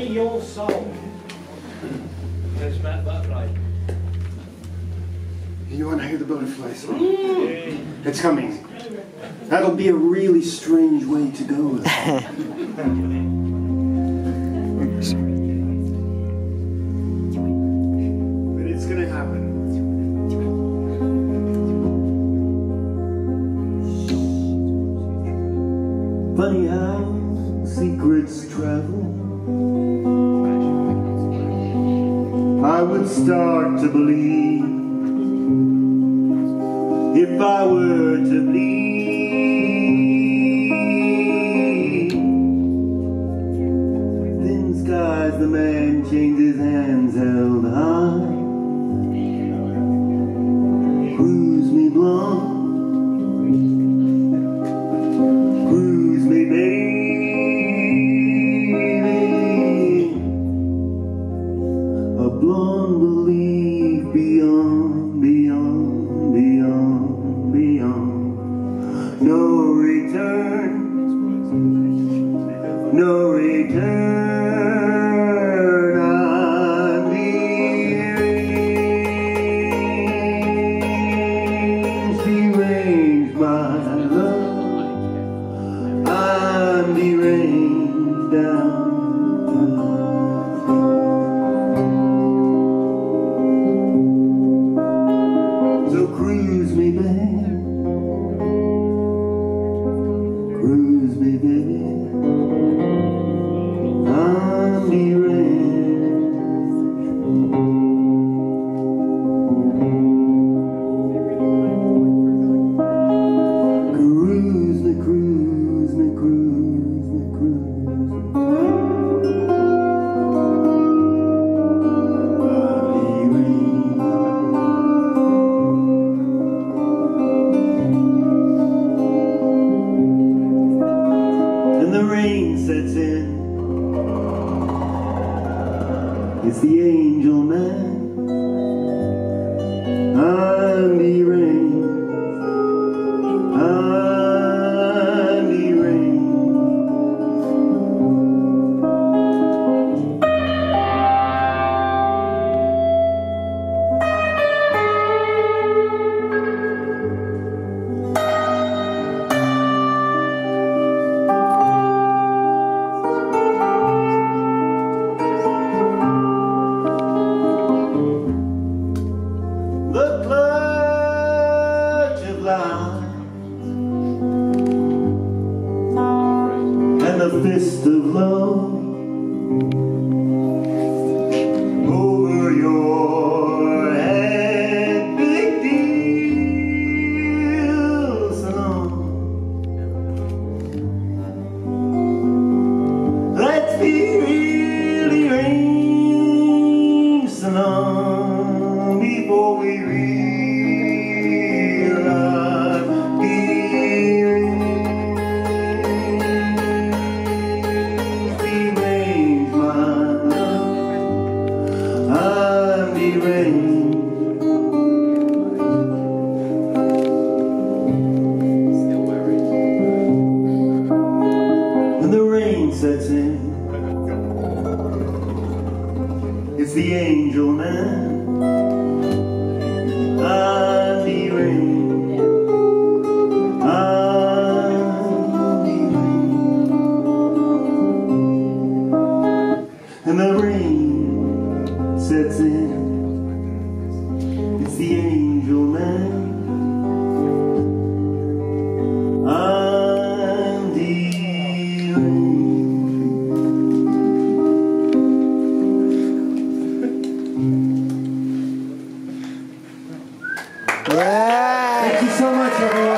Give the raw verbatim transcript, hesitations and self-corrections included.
Free your soul. There's Matt Butterfly. You want to hear the butterfly song? Mm. It's coming. That'll be a really strange way to go with it. But it's gonna happen. Funny how secrets travel. I would start to believe if I were to bleed. Thin skies, the man changes hands held high. Cruise me blonde. Thank you so much, everyone.